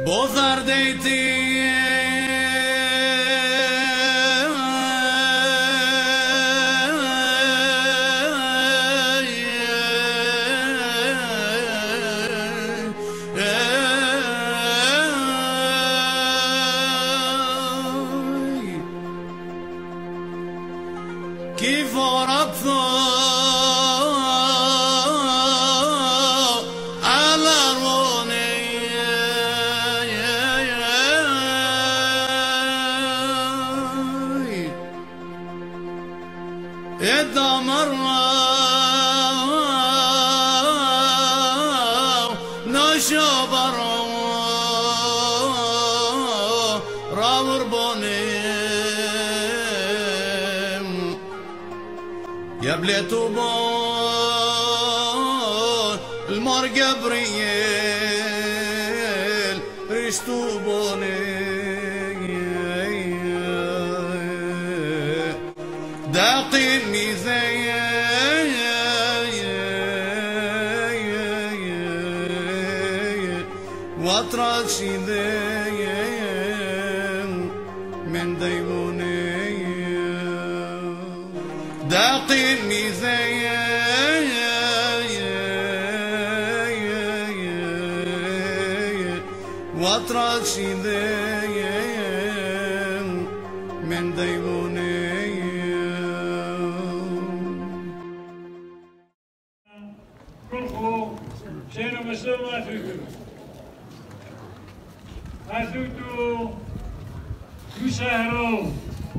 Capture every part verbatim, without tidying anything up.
بوثر ديتي كيف ركضوا على روني إذا مرة نشبر رابر بوني يا بليتو بون المرقى بريل ريشتو بوني داقي الميزان واطراشي ذين من ديموني داقي الميزان واطراشي ذين من ديموني كلكو شنو مسلم ما تقول هاتوتو يشهروا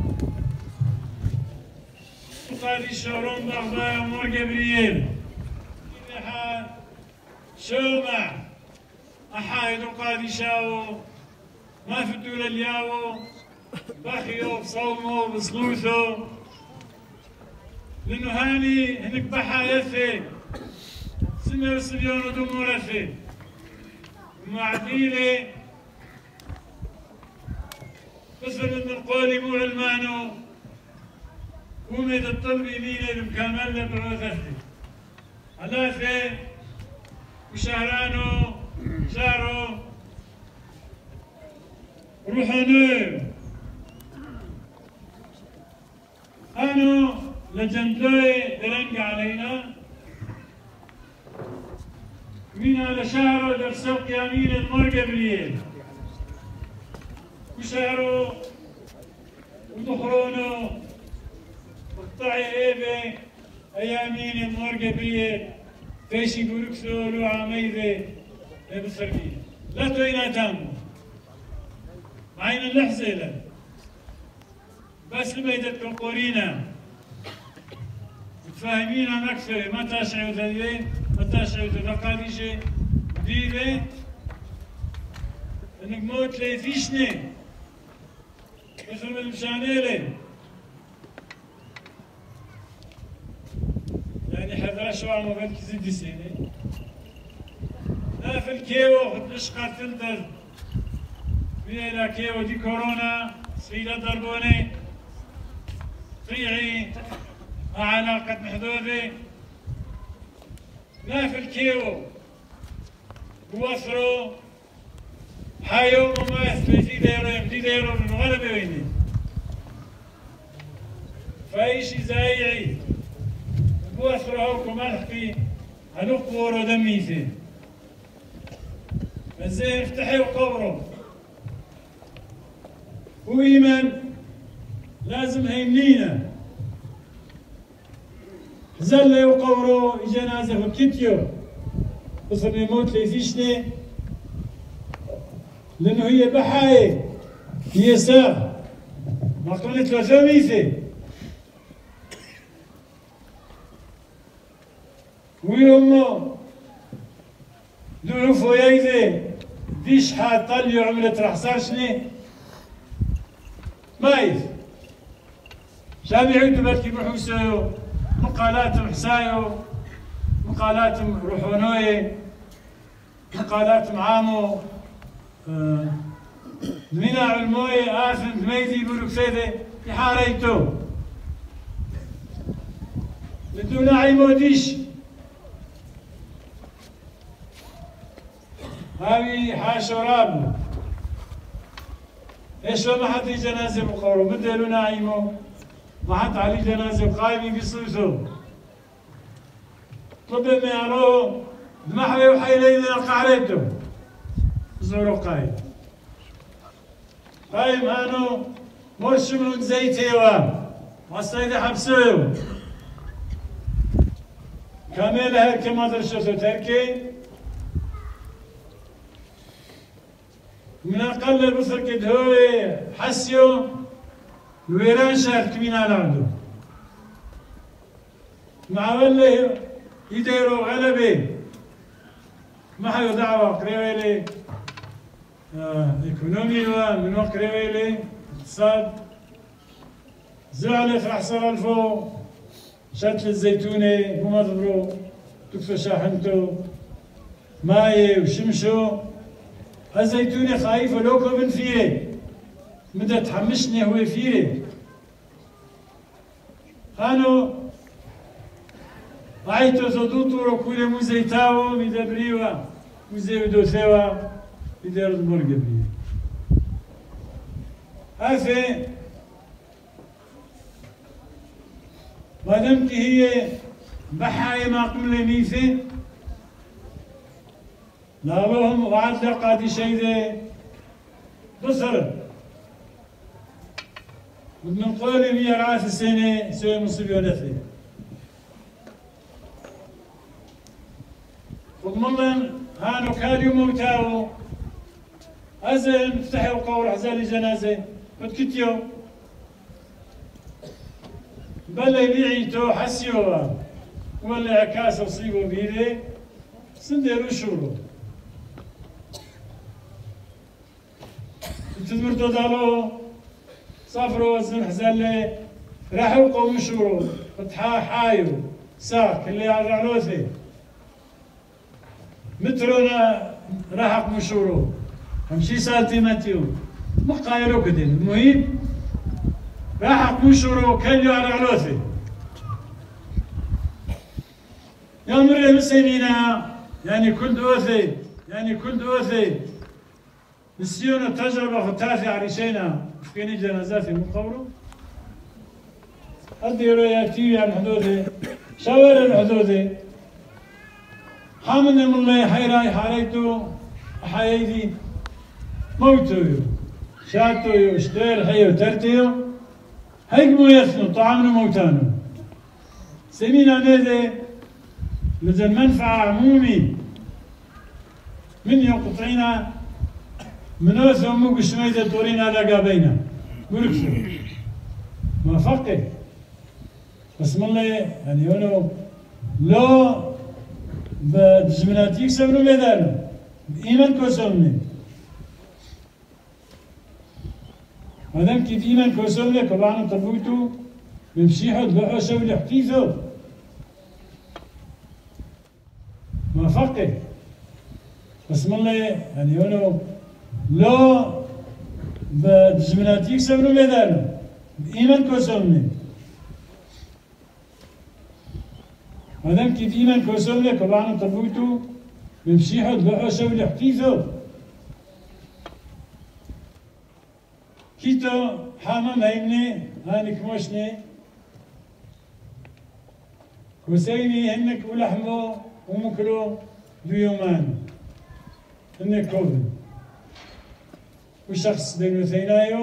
قاضي شهرون بغداد مور جبريل إنها شومع أحايد قاضي شاو ما فتوا الياو بخيو بصومو بصلوثو لأنه هاني هنك بحايثي سنة وسبيون ودمورثي معديلي بس من القولي مو علمانو ومد الطلب يميني بكامل بعوثتي هلاثي وشهرانو شهرو روحانو أنو لجندوي درنق علينا من على شهره درسوق يمين المر جبريل وشهرو ودخرونو وقطعي ايبي ايامين المر جبريل فيشي بوركسو لو عميذي بسرقية لا توينا تامو معين اللحظة بس لما يدتكم قورينا متفاهمين أكثر ما تاشعوا ذلك ما تاشعوا ذلك ديبه انك موت ليفيشني مثل المشانيلي يعني حذرة شو عم بقول كزيد سنة لا في الكيو خد اشقى تلدر بينا كيو دي كورونا سيدة ضربوني طيعي مع علاقة محدودة لا في الكيو بوثرو حيوم وما يثبتي ديرو يمدي ديرو من غلبة ويني فايشي زايعي بوثرو هوكو ملحقي هنقورو دميثي فزين افتحي وقبرو وإيمان لازم هيمنينا زلة وقبرو جنازة وكتيو وصل يموت ليفيشني لأنه هي بحاية هي ساغ ما قلت له ثميثة ويومو دعوفو يايذي ديش حاد طليو عملت رحصاشني مايز شام يعودوا بركي بحوسو مقالاتهم حسايو مقالاتهم روحونوي مقالاتهم عامو دمينا علموي آثم دميزي بولوك سيدي يحاريتو لدونا عيمو ديش هاوي حاشو رابو إيش ما حد جنازة بقوله بدلوا نايمه ما حد عليه جنازة قايم بيصوصوا طب ما يروه ما حد يوحي لينا قعرته زورو قايم قايم هانو مرشم زيتيوا والسيد حبسوه كامل هركي ما درشته تركي من أقل بصر كده هو حسيو الويران شهر كمين على عنده مع ولا يديروا غلبة ما حيو دعوة قريبة لي إيكونومي من وقت قريبة لي اقتصاد زعلت راح صار الفو شتل الزيتونة ومضبرو تكسو شاحنتو ماي وشمشو الزيتونة خايفة لوكو من فيري مدى تحمشني هو فيري خانو عيتو زدوتو ركولي مزيتاو مدبريوا مزيو دوثيوا مدير المرقبية هافي مادامك هي بحاي ما قبل ميثي لا لهم وعد قادي شيء بصر بدنا نقول مية راس السنة سوي مصيبة ونفي وضمن هانو كاليو موتاو أزل افتحوا قول عزالي جنازة فتكتيو بلا يبيعيتو حسيوا ولا عكاس وصيبوا بيدي سنديرو شورو تدمرتو دالو سافروا وزن حزالي راحوا قوم شورو فتحا حايو ساك اللي على علوثي مترونا راح مشورو همشي سالتي ماتيو ما قايلو كده المهم راح مشورو كليو على علوثي يا مري مسينينا يعني كنت اوثي يعني كنت اوثي نسيونا تجربة ختافي عريشينا فكيني جنازاتي من قبره أدي رؤياتي عن حدودي شاور الحدودي حامل من الله حيراي حاريتو حيايدي موتو شاتو اشتير حيو ترتيو هيك مو يثنو طعامنا موتانو سمينا نيدي لزن منفعة عمومي من يقطعينا منوث أمك شميدة طورينا لقا بينا مركسو ما فقه بسم الله يعني هونو لو بدجمنات يكسبنو ميدانو بإيمان كوسولني مادام كيف إيمان كوسولني كبعنا طبوتو بمشيحو دبحو شولي حكيثو ما فقه بسم الله يعني هونو لو بدجمنات يكسبنو ميدانو بإيمان كوسولني مادام كيف إيمان كوسولني كبعنا طبوتو بمشيحو دبحو شولي حكيثو كيتو حامم هيمني هانك موشني كوسيني هنك ولحمو ومكلو دو يومان هنك كوفن وشخص بين ثينايو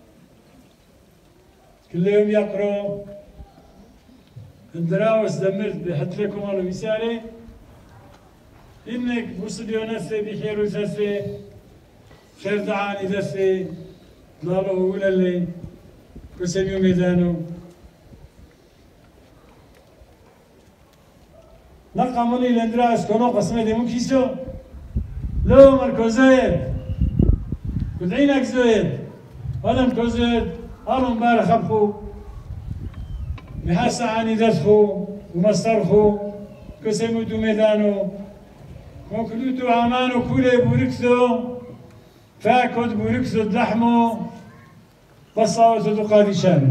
كل يوم يقرأ الدراوس دمرت بحط لكم على مثالي إنك بوصديو نثي بخير وثثي خير دعاني ثثي ضالو ولا اللي كسميو ميدانو نقى مني الاندراس كونو قسمه دي مكيسو لو مركوزايد كدعينك زويد ولم كوزيد هارون بار خبخو محاسا عاني دثخو ومصرخو كسمو دو ميدانو وكلوتو عمانو كولي بوركثو فاكد بوركثو دلحمو بصاوتو دو قادي شامي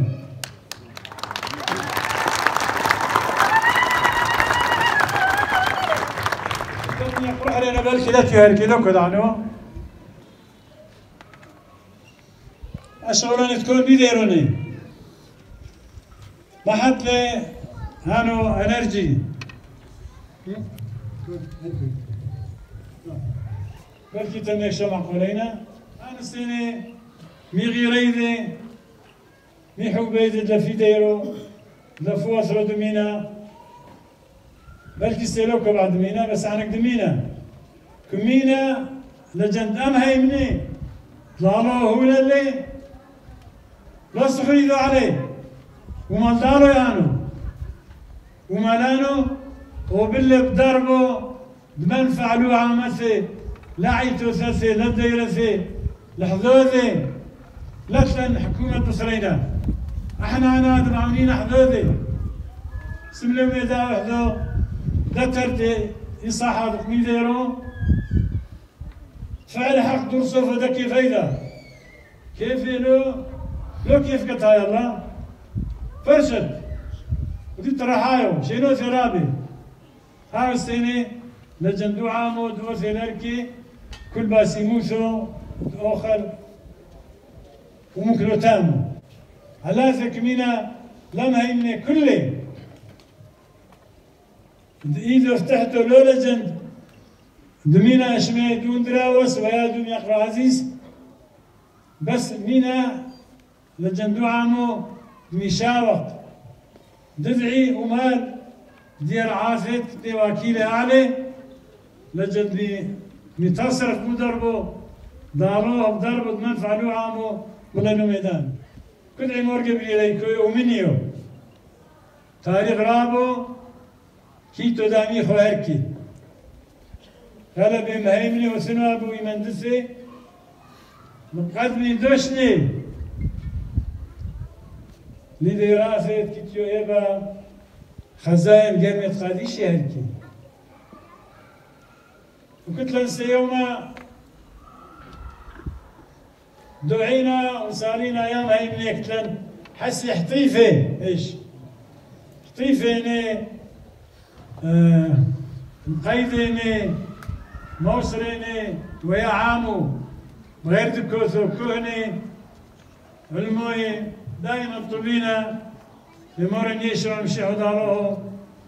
يقرأ علينا بالكي لا تهركي لو كدعنو أشغلون تكون بيديروني بحط لي هانو انرجي بلكي تنك شمع قولينا أنا سيني مي غيريدي مي حبيدي لفي ديرو لفو أثرو دمينا بلكي سيلوكو بعد مينا بس عنك دمينا كمينا لجند أم هيمني طلالو هو للي لا سخريدو عليه وما دارو يانو وما لانو وباللي بضربو بمن فعلوا عامثي لعيتو ثاثي لديرثي لحظوذي لتلن حكومة بصرينا احنا انا دمعونين حظوذي سملو ميدا وحدو دترتي يصاحا دقمي ديرو فعل حق درسو فدكي فايدة كيف لو لو كيف قطع الله فرشد ودي ترحايو شينو ثرابي هاو السنة لجندو عامو دو ثنركي كل باسي موسو اوخر وممكن تامو هلا ذكمينا لما هيني كله اذا فتحتو لو لجند دمينا اشمي دون دراوس ويا دون يقرا عزيز بس مينا لجندو عامو مشاوق دفعي ومال دير عافيت دي وكيل اعلى لجد متصرف مدربو داروه بضربو من فعلوا عامو ولا ميدان كل عمر قبل اليكو ومنيو تاريخ رابو كيتو دامي خوهركي هلا بمهيمني وسنوابو يمندسي مقدمي دوشني لدراسة كتيو إبا خزائن جامعة قاديشي هركي وكنت لنسى يوما دعينا وصارينا أيام هاي من يكتلن حسي حطيفة إيش حطيفة إني آه مقيدة إني موصر إني ويا عامو غير دكوثو كهني الموي دائما طلبينا بمر يشرب مشي حضاره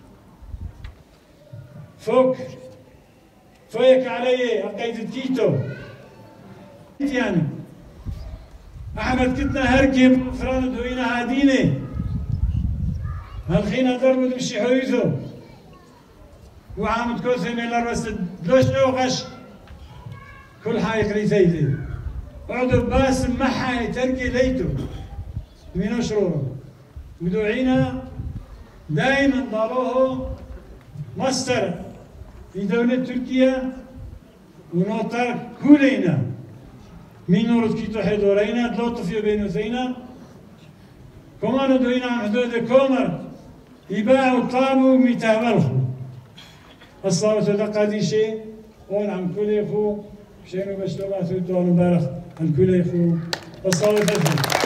فوق فوق علي عقيدة كيتو يعني احمد كتنا هركب فران دوينا هاديني هالخينا ضربوا مشي حويثو وعامد كوثي من الاربس لوش غش كل حاجة كريتيتي وعدو باسم محاي تركي ليتو من شروره ودعينا دائما ضاروه مصدر في دولة تركيا ونوتر كلنا من نورد كيتو حيدورينا دلوتو في بينو ثينا كمان دوينا عن حدود كومر يباعوا طابوا ميتابلخوا الصلاة تدقى دي شيء ون عم كل يخو شينو بشتوبة ثوتو مبارك الكل يخو الصلاة تدقى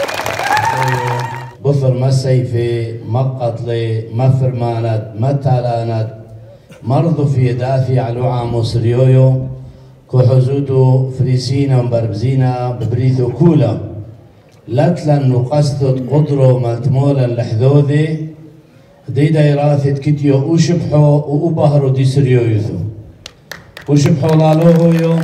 بفر ما سيفي ما قتلي ما فرمانت ما تالانت مرضو في دافي على عامو سريويو كو حزودو فريسينا ومبربزينا ببريثو كولا لتلن نقصتو قدرو مالتمولا لحذوذي ديدا يراثت كتيو وشبحو وبهرو دي سريويثو وشبحو لالوهو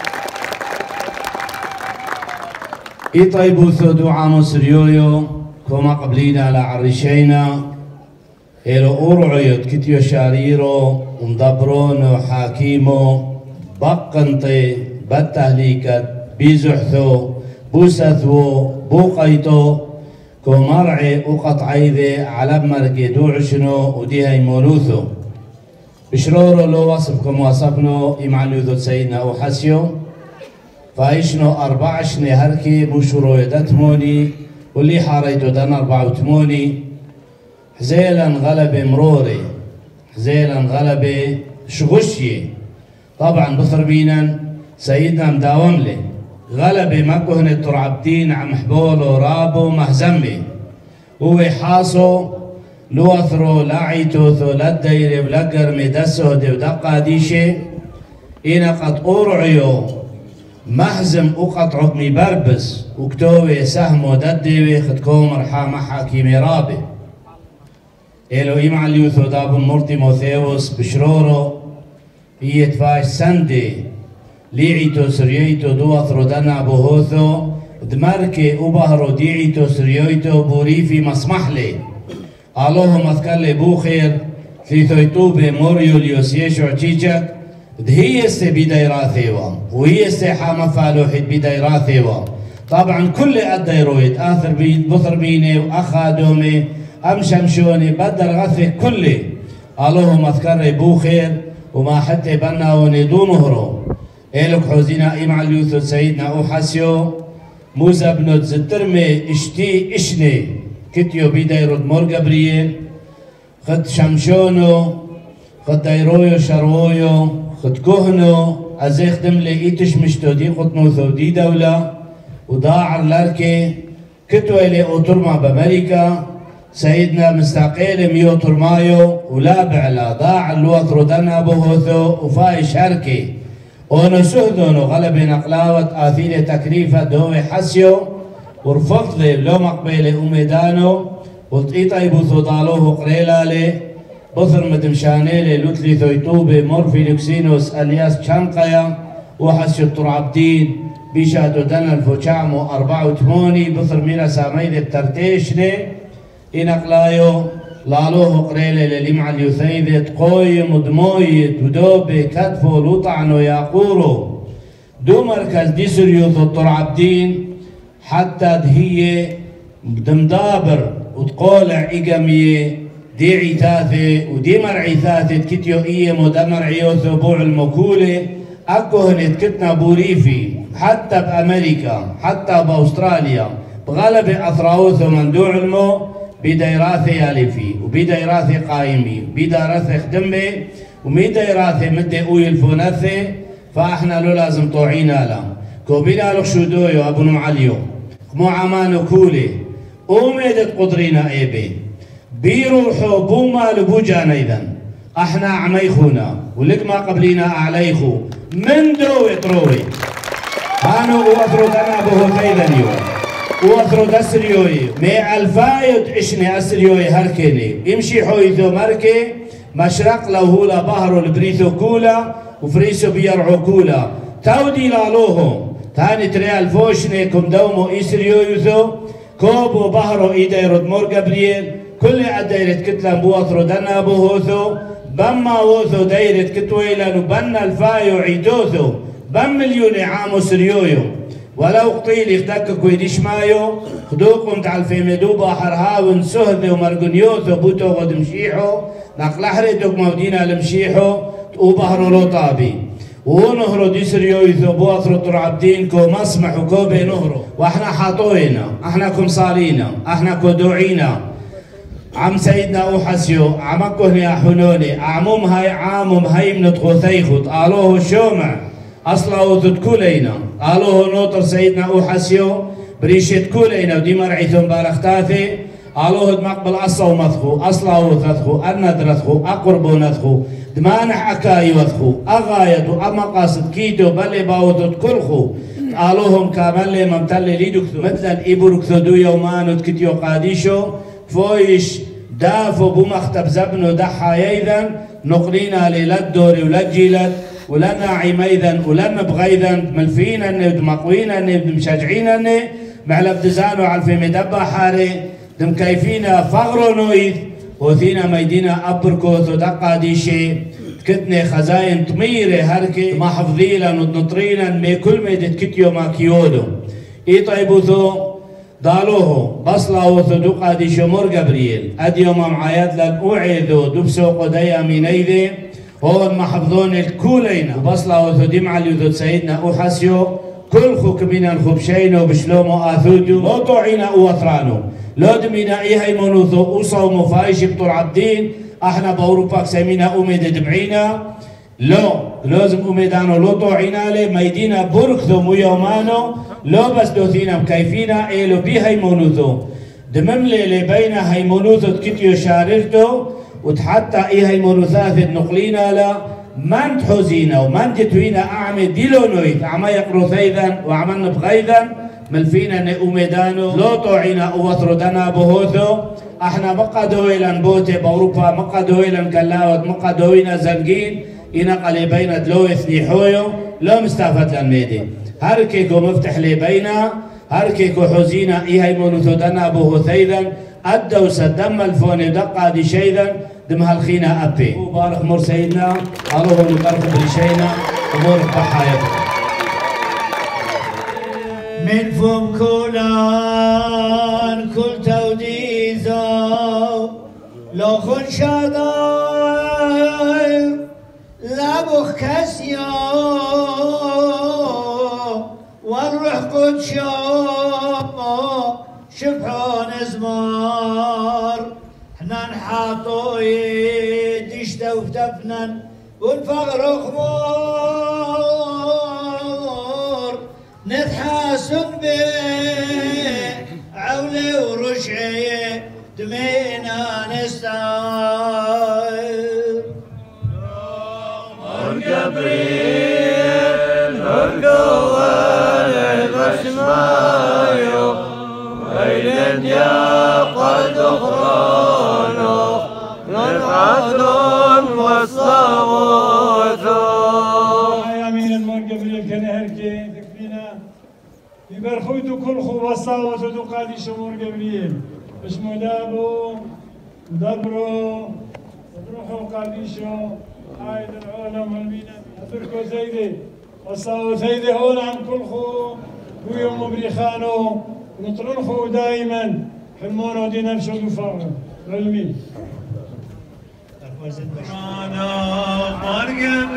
إطيبو ثودو عامو سريويو كما قبلينا على عرشينا إلو أورعيوت كتيو شاريرو ومدبرونو حاكيمو بقنطي بالتهليكت بيزحثو بوسثو بوقيتو كومرعي وقطعيذي على بمرقي دوعشنو وديهاي مولوثو بشرورو لو وصفكم وصفنو يمعنوذو سيدنا وحسيو فايشنو أربعشني هركي بوشرو يدتموني واللي حاريتو دان أربعة وثموني حزيلا غلب مروري حزيلا غلب شغشي طبعا بثربينا سيدنا مداوم لي غلب مكهن الترعبتين عم حبولو رابو مهزمي هو حاصو لوثرو لاعيتوثو لديري بلقر مدسو دي ودقا ديشي إنا قد أورعيو محزم وقطعه مبربس وكتوبي سهم وددوي خدكو مرحا حكيمي رابي إلو إيمع اليوثو دابن مرتي موثيوس بشرورو هي تفاش سندي ليعيتو سرييتو دوثرو دنا بوهوثو دمركي وبهرو ديعيتو سرييتو بوريفي مسمحلي اللهم اذكر لي بوخير ثيثويتوبي موريو ليوسيشو تشيجك هي است بدايراثيوا وهي است حامة فالوحيد بدايراثيوا طبعا كل الديرويد آثر بيد بطر بيني وأخادومي أمشمشوني بدر غثي كلي اللهم اذكر بوخير وما حتى بنا وندو نهرو إلك حوزينا إمع اليوثو سيدنا أوحسيو موسى بنو زترمي اشتي اشني كتيو بدايرود مور جبريل خد شمشونو خد دايرويو شرويو خد كهنو أزي خدم لي إيتش مشتو دي قطنو ثو دي دولة وضاع لاركي كتو إلي أوترما بأمريكا سيدنا مستقيل ميو ترمايو ولا بعلا ضاع الوث ردنا بوهوثو وفاي شركي ونو سهدونو غلب نقلاوة آثيلة تكريفة دوي حسيو ورفض لي لو مقبيلي أميدانو وطيطا يبوثو ضالوه قريلالي بثر مدمشانيلي لوتلي ثويتوبي مورفي لوكسينوس الياس شانقيا وحسيو الطرعبدين بيشاتو دنا الفوشامو أربعة وثماني بثر ميرا ساميد الترتيشني إنقلايو لالوه قريلي للمع اليوثيدت قويم ودمويت ودوبي كتفو لوطعنو ياقورو دو مركز دي سريوثو الطرعبدين حتى هي دمدابر وتقولع إيقامية دي عيثاثي ودي مرعيثاثي تكتيو إيه مدمر عيوثو بوع المكولة أكو هنت كتنا بوريفي حتى بأمريكا حتى بأستراليا بغلب أثراوثو من دو علمو بدايراثي يالفي وبدايراثي قايمي وبدايراثي خدمي ومدايراثي مدي أوي الفونثي فاحنا لو لازم طوعينا لا كوبينا لو شودويو أبو نمعليو مو عمانو كولي أوميدت قدرينا إيبي بيروحوا بوما لبوجانا إذن احنا عميخونا ولك ما قبلينا أعليخو من دوي تروي هانو وأثرو دنا بهو فيذن يوم وأثرو دسريوي مي الفايد إشني أسريوي هركني يمشي حويثو مركي مشرق له لا بهرو البريثو كولا وفريسو بيرعو كولا تودي لالوهم تاني تريال فوشني كم دومو إسريويثو كوبو بهرو إيديرود مور جبريل كل عديرة كتلان بوثرو دنا بوهوثو بما ووثو دايرة كتويلان وبنا الفايو عيدوثو بم مليون عامو سريويو ولو قطيل يخدك كويديش مايو خدوكم تعالفي مدوبا حرهاون سهذ ومرقنيوثو بوتو غد مشيحو نقل حريتوك مودينا لمشيحو وبهرو لو طابي ونهرو دي سريويثو بوثرو طرعبدين كو مسمح وكو بي نهرو واحنا حاطوينا احنا كم صالينا احنا كو دوعينا عم سيدنا أوحسيو عمكو هني حنوني عموم هاي عامم هاي من تغوثيخوت قالوه شومع أصلا وتدكولينا قالوه نوطر سيدنا أوحسيو بريشت كولينا ودي مرعيثم بارختاثي قالوه مقبل أصلا ومثخو أصلا وثثخو الندرثخو أقربو نثخو دمانح أكاي وثخو أغايتو أما قاصد كيتو بلي باوتو تكلخو قالوهم كامل ممتل ليدكثو مثلا إبركثو دو يومان وتكتيو قاديشو فويش دافو بمختب زبنو دحا يذن نقلينا للدوري ولجيلت ولنا عميذا ولنا بغيذا ملفينا دمقوينا دمشجعينا معلب دزانو على في مدبا حاري دم كيفينا فغرو نويث وثينا ميدينا أبركوث ودقا ديشي كتني خزاين طميري هركي محفظيلا ونطرينا مي كل ميدت كتيو ما كيودو اي طيبوثو دالوه بصلا وثدوقا دي شمور جبريل اديوم معايد لن اعيدو دبسو قديا مينيذي هو المحفظون الكولينا بصلا وثدي مع اليوثود سيدنا اوحسيو كل خوك من الخبشين وبشلومو اثودو لو طوعينا اوثرانو لو دمينا ايهي منوثو اوصومو فايش بطر عبدين احنا باوروباك سمينا اميد دبعينا لو لازم اميدانو لو طوعينا لي ميدينا بركثو مو يومانو لو بس دوثينا مكيفينا ايلو بي هيمونوثو دمملي لي بين هيمونوثو تكتيو شاررتو وتحتى اي هيمونوثاث نقلينا لا من تحوزينا ومن جتوينا أعمى ديلونويت أعمى يقرو ثيذا وعملنا بغيذا ملفينا نأمدانو لو طوعينا أوثرو دنا بهوثو احنا مقادويلا بوتي بأوروبا مقادويلا كلاوت مقادوينا زنقين إنا قليبين دلو اثني حويو لو مستافت لنميدي هركيكو مفتح لي بينا هركيكو حوزينا إيهاي مولوثو دنا بوهو ثيذا أدو سدم الفوني دقا دي شيذا دم هالخينا أبي وبارك مور سيدنا أروه نبارك بريشينا وبارك بحايتنا من فم كلان كل توديزو لو خن شاداير لابخ كسيو والروح قدشو شبحون ازمار احنا نحاطو يدشتا وفتفنن والفقر خمور نتحاسن به عولي ورشعي دمينا نستاير من جبريل القوال الغشمايو ويلن يا قد أخرانو نرعدون والصوثو يا أمين المون جبريل كنهركي تكفينا يبرخوتو كل خو والصوثو تقادي شمور جبريل مش مدابو دبرو تروحوا قاديشو عايد العالم والمينا أتركوا زيدي والصوت زيدي هون عن كل خو ويوم بريخانو نطرنخو دائما حلمونو دي نفسه دفاعه علمي أنا مر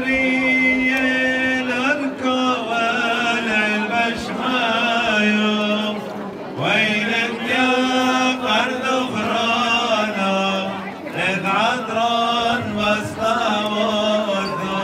جبريل الكوال البشمايو ويلك يا قرد أخرانا إذ عذران واستوردو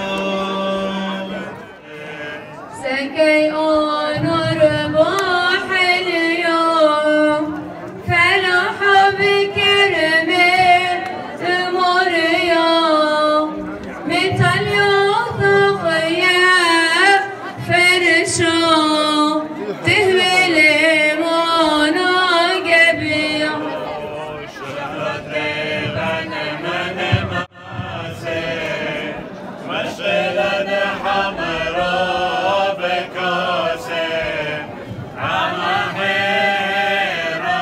سكي أنور باح اليوم فلح بكرمه تمر يوم مثل يوثق يا فرشو تهمل مونا قبيع مشغلة حمراء بكاسة عما حيرة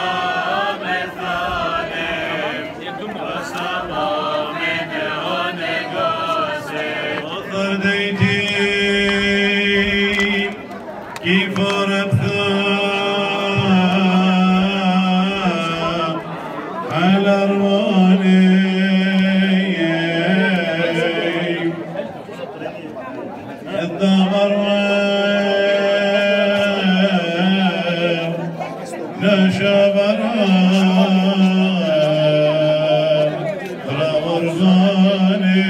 مثالي وسما من هون قاسة وصر ديتي كيف ربثا على رواني الدمر لا شبر رغرغاني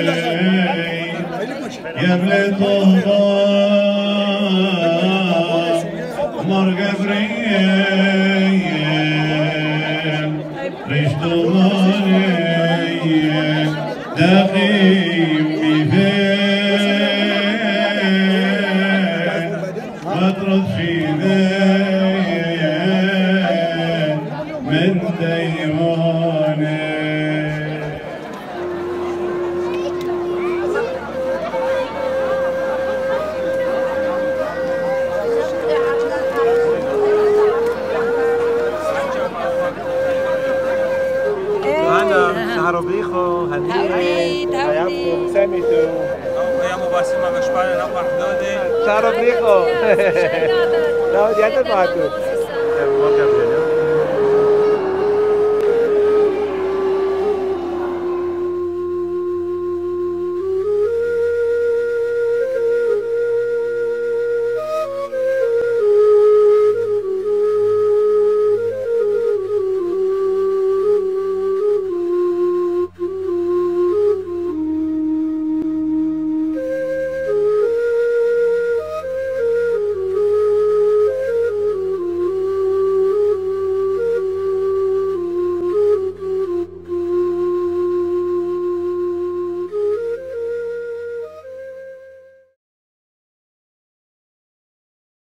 يبلي طوبا مر قبريل رشتو ماني دقيم مطرد في ذيل من ديوانه أنا شهربيخو هنية حياتكم ساميتو يا مباسمة مشبعنا نقع حدودي شهربيخو لا ودي أنت ما تقول